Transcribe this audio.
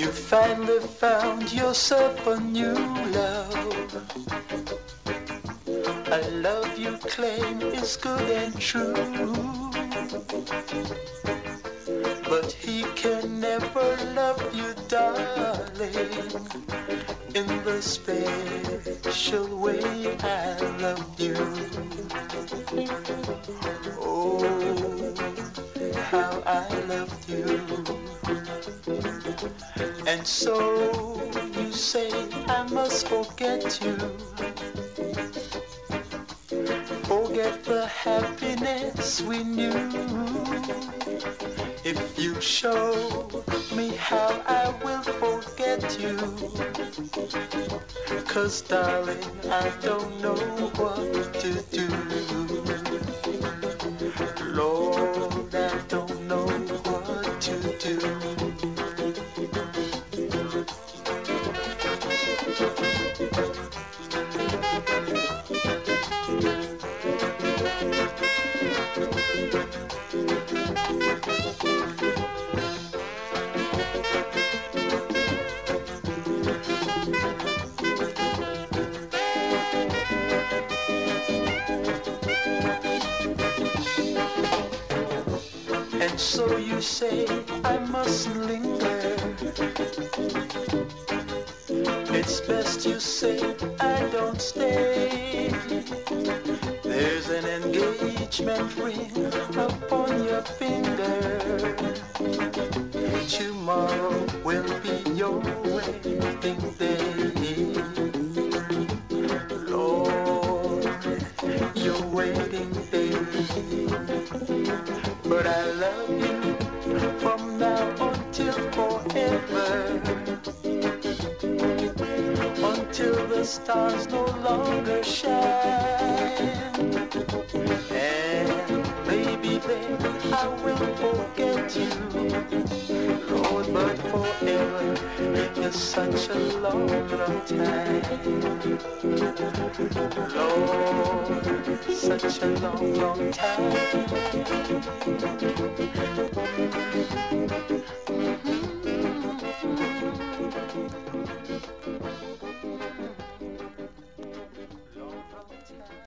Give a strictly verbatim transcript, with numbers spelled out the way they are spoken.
You finally found yourself a new love, a love you claim is good and true, but he can never love you, darling, in the special way I love you. Oh, how I loved you. And so you say I must forget you, forget the happiness we knew. If you show me how I will forget you, 'cause darling I don't know what to do. Lord, I don't know what to do. And so you say I mustn't linger. It's best you say I don't stay. There's an engagement ring upon your finger. Tomorrow will be your wedding day. Lord, your wedding day. But I love you from now until forever, until the stars no longer shine. And maybe then I will forget you, Lord, but forever is such a long, long time. Lord, such a long, long time.